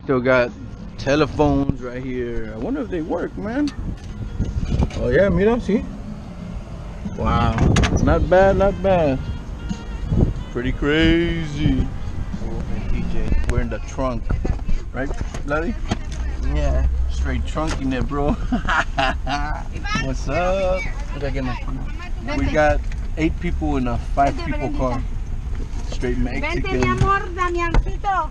Still got telephones right here. I wonder if they work, man. Oh yeah, mira, see? Wow, not bad, not bad. Pretty crazy. Oh, and DJ, we're in the trunk, right, Bloody? Yeah. Straight trunk in there, bro. What's up? We got 8 people in a 5 people car. Straight Mexican. Vente, mi amor, Damiancito.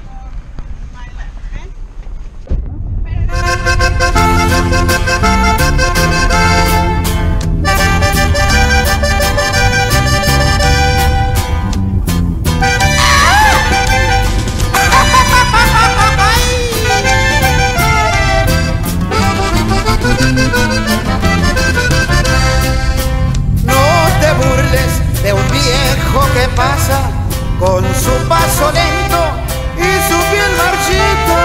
De un viejo que pasa con su paso lento y su piel marchita.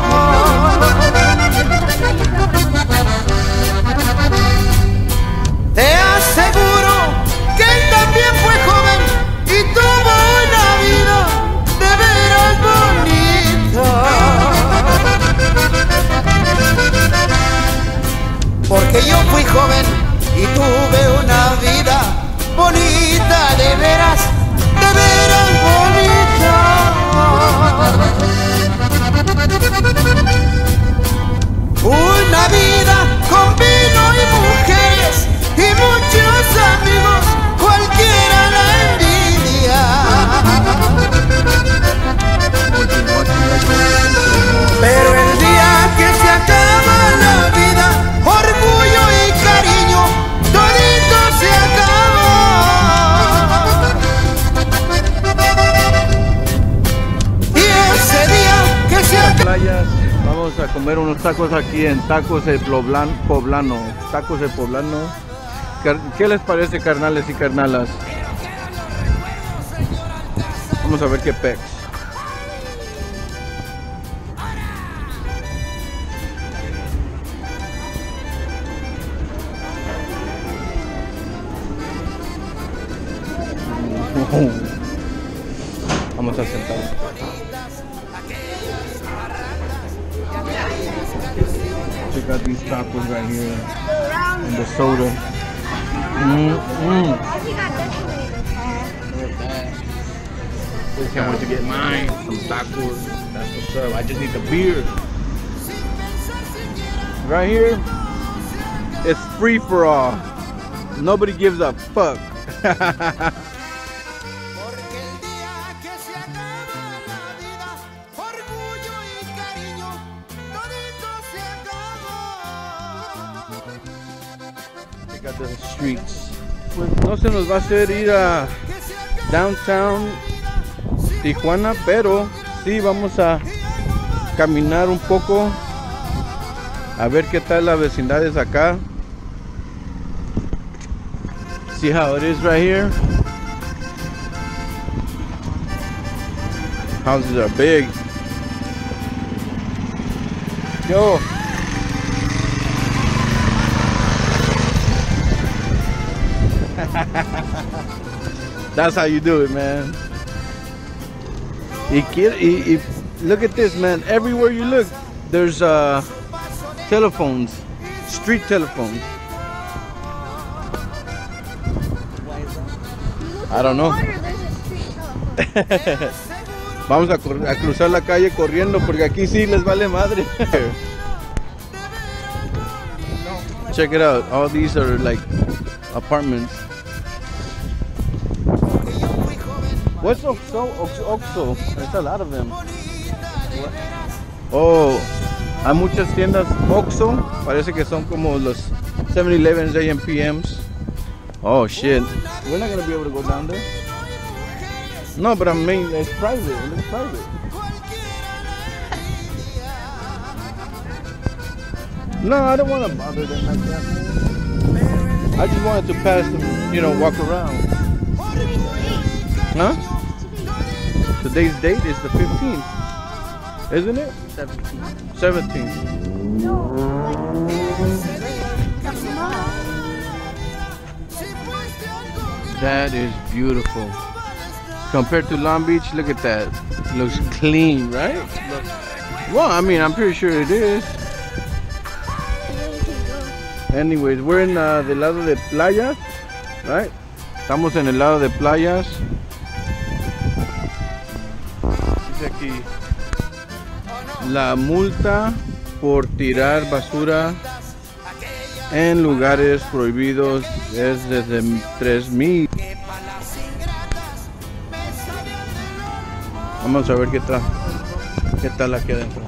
Te aseguro que él también fue joven y tuvo una vida de veras bonita. Porque yo fui joven y tuve una vida bonita, de veras bonita. Una vida con vino y mujeres y muchos amigos, cualquiera la envidia. Pero el día que se acaba la vida, orgullo y cariño, todito se acaba. Playas, vamos a comer unos tacos aquí en Tacos el Poblano. Tacos el Poblano. ¿Qué les parece, carnales y carnalas? Vamos a ver qué pex. Vamos a sentarnos. Check out these tacos right here and the soda. Can't wait to get mine. Some tacos. That's what's up. I just need the beer. Right here, it's free for all. Nobody gives a fuck. The streets. Pues no se nos va a hacer ir a downtown Tijuana, pero sí vamos a caminar un poco a ver qué tal las vecindades acá. See how it is right here. Houses are big. Yo. That's how you do it, man. Look at this, man. Everywhere you look, there's telephones, street telephones. I don't know. Vamos a cruzar la calle corriendo porque aquí sí les vale madre. Check it out. All these are like apartments. What's Oxxo? There's a lot of them. Oh, hay muchas tiendas Oxxo. Parece que son como los 7-Elevens AM PMs. Oh shit. We're not gonna be able to go down there. No, but I mean it's private. It looks private. No, I don't want to bother them like that, man. I just wanted to pass them, you know, walk around. Huh? Today's date is the 15th, isn't it? 17th. That is beautiful. Compared to Long Beach, look at that. Looks clean, right? Well, I mean, I'm pretty sure it is. Anyways, we're in del lado de Playas, right? Estamos en el lado de Playas. Dice aquí, la multa por tirar basura en lugares prohibidos es desde 3,000. Vamos a ver qué tal aquí adentro.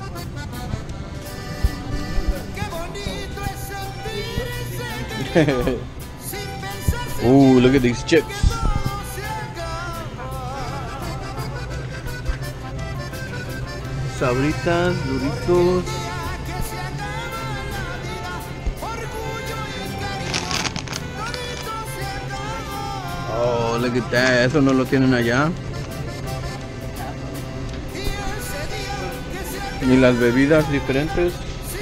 Ooh, look at these chips. Sabritas, Doritos. Oh, look at that. Eso no lo tienen allá. Ni las bebidas diferentes.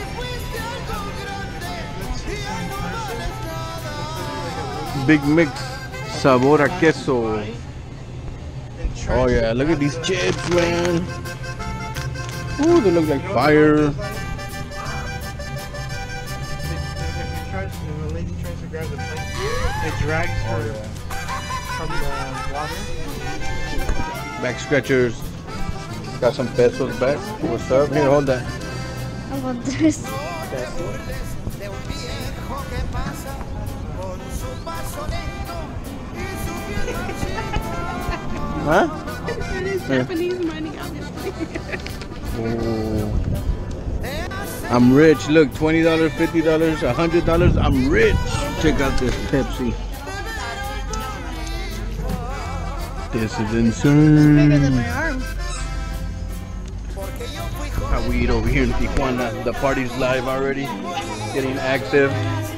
Big Mix, sabor a queso. Oh yeah, look at these chips, man. Ooh, they look like fire. When the lady tries to grab the plate, it drags her from the water. Back scratchers. Got some pesos back. What's up? Here, hold that. I want this. Huh? It is Japanese money, obviously. Oh. I'm rich. Look, $20, $50, $100. I'm rich. Check out this Pepsi. This is insane. Bigger than my arm. How we eat over here in Tijuana. The party's live already. Getting active.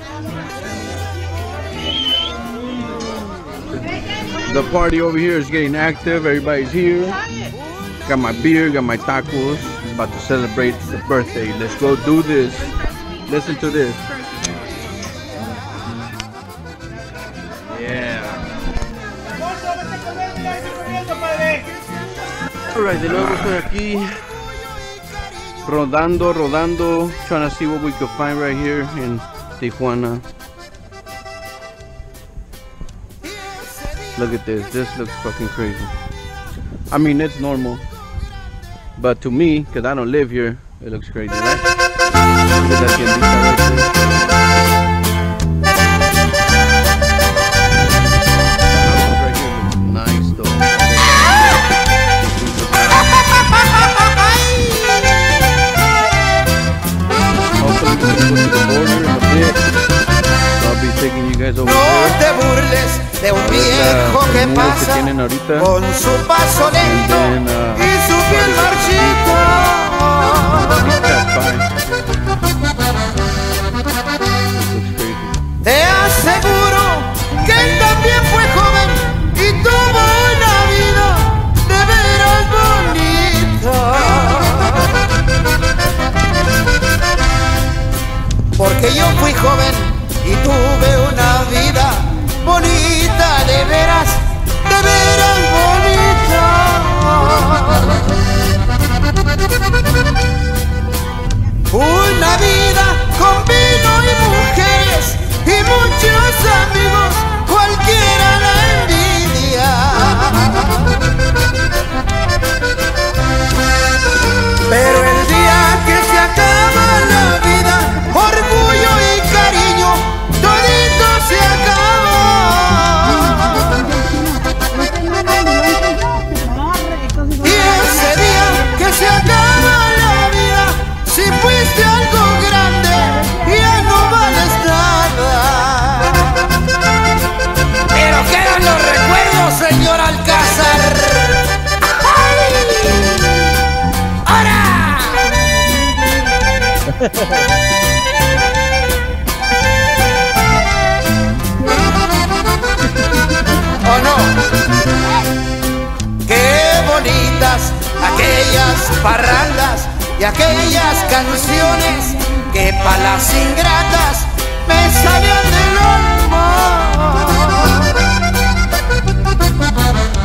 The party over here is getting active. Everybody's here. Got my beer, got my tacos. About to celebrate the birthday. Let's go do this. Listen to this. Yeah. Alright, de nuevo estoy aquí. Rodando. Trying to see what we could find right here in Tijuana. Look at this. This looks fucking crazy. I mean, it's normal. But to me, because I don't live here, it looks crazy, right? Look at that tiendita right there. The house right here looks nice, though. Hopefully, we're going to go to the border in a bit. So I'll be taking you guys over No there. te burles de un viejo que pasa con su paso lento y su piel marchita. Te aseguro que él también fue joven y tuvo una vida de veras bonita. Porque yo fui joven y tuve una vida bonita, de veras bonita. Una vida con vino y mujeres y muchos amigos, cualquiera la envidia. Pero el día que se acaba la vida, orgullo y cariño, todito se acaba. Y ese día que se acaba la vida, si fuiste algo grande, ya no vales nada. Pero quedan los recuerdos, señor Alcázar. ¡Ahora! ¿O no? Qué bonitas aquellas parrandas y aquellas canciones que pa' las ingratas me salían del alma.